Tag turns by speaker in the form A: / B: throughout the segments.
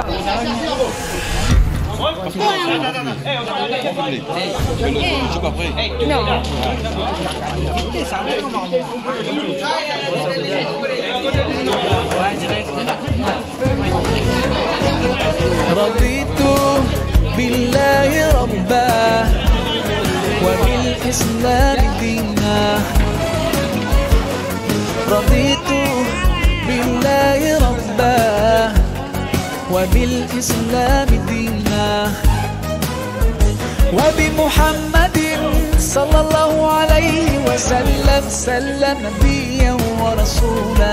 A: No.
B: رضيت بالله ربا وبالإسلام دينا. رضيت بالله ربا وبالإسلام دينا وبمحمد صلى الله عليه وسلم سلم نبيا ورسولا.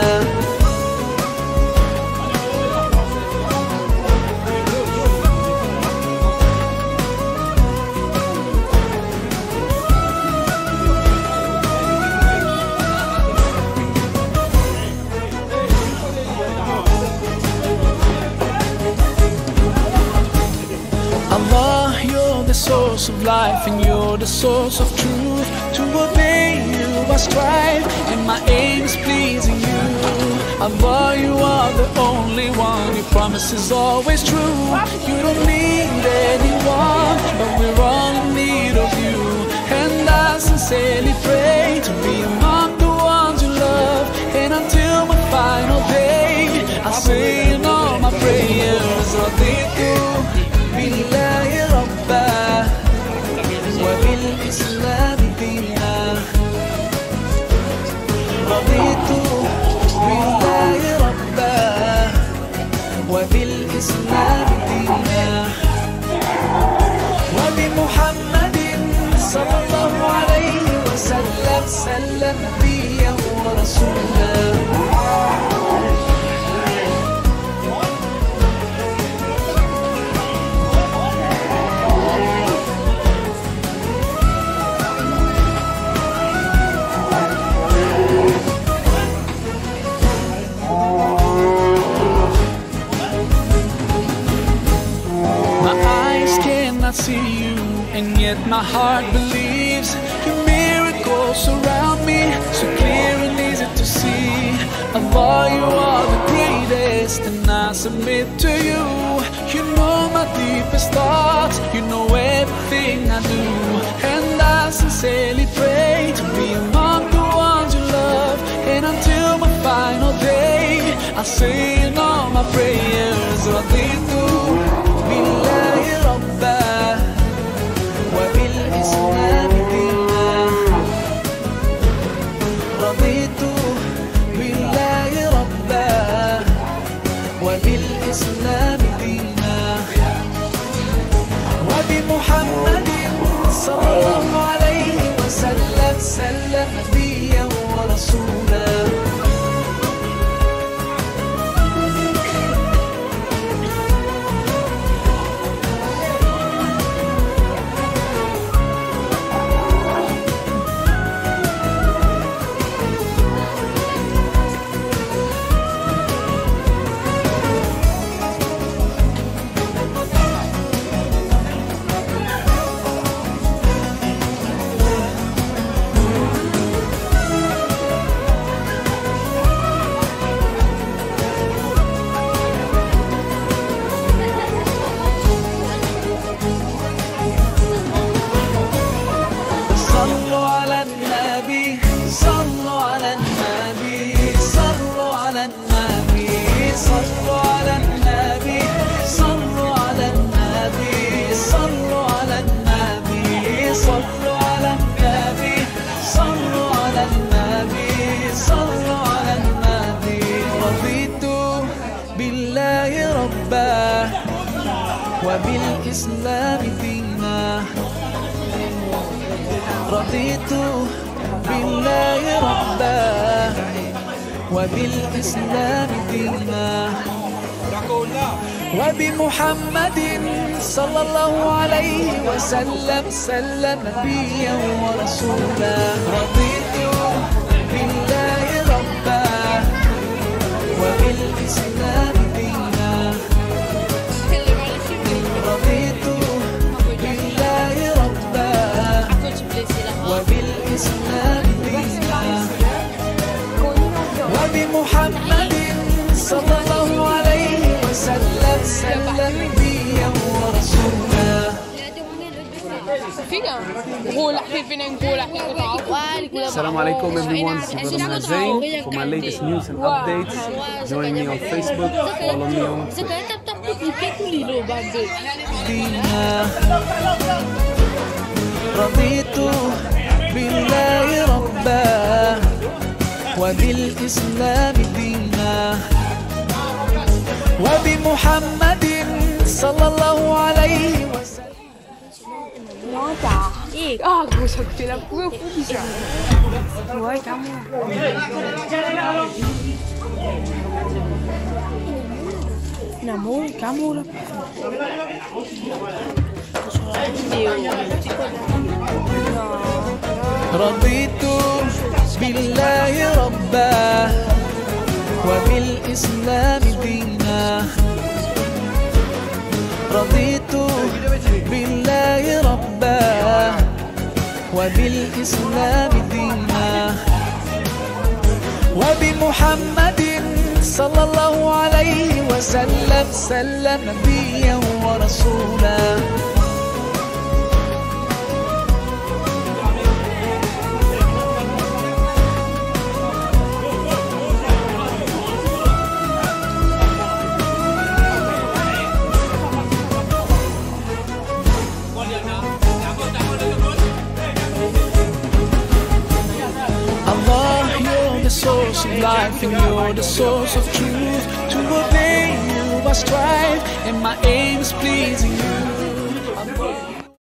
B: Allah, you're the source of life and you're the source of truth. To obey you I strive and my aim is pleasing you. Allah, you are the only one, your promise is always true. You don't need anyone, but we're all in need of you. And I sincerely pray to be among the ones you love. And until my final day, I say in all my prayers, Raditu بالله ربا وبالإسلام دينا. رضيت بالله ربا وبالإسلام دينا وبمحمد صلى الله عليه وسلم سلم نبيا ورسولا. See you, and yet my heart believes your miracles surround me, so clear and easy to see. Allah, you are the greatest, and I submit to you. You know my deepest thoughts, you know everything I do, and I sincerely pray to be among the ones you love. And until my final day, I say in all my prayers, Raditu billahi rabba وبالإسلام دينا. رضيت بالله ربا وبالإسلام دينا وبمحمد صلى الله عليه وسلم سلم نبيا ورسولا. وبالإسلام دينا. رضيت بالله ربا وبالإسلام دينا وبمحمد صلى الله عليه وسلم سلم نبيا ورسولا. رضيت بالله ربا وبالإسلام دينا. رضيت بالله ربا وبالإسلام دينا وبمحمد صلى الله عليه وسلم سلم
A: Assalamu alaikum everyone, Brother Zain. For my latest news and updates, join me on Facebook, follow me on
B: رضيت بالله ربا وبالإسلام دينا وبمحمد صلى الله عليه وسلم. رضيت بالله ربا وبالإسلام دينا رضيت بالله ربا وبالإسلام دينا وبمحمد صلى الله عليه وسلم سلم نبيا ورسولا. Allah, you're the source of life and you're the source of truth. To obey you I strive and my aim is pleasing you.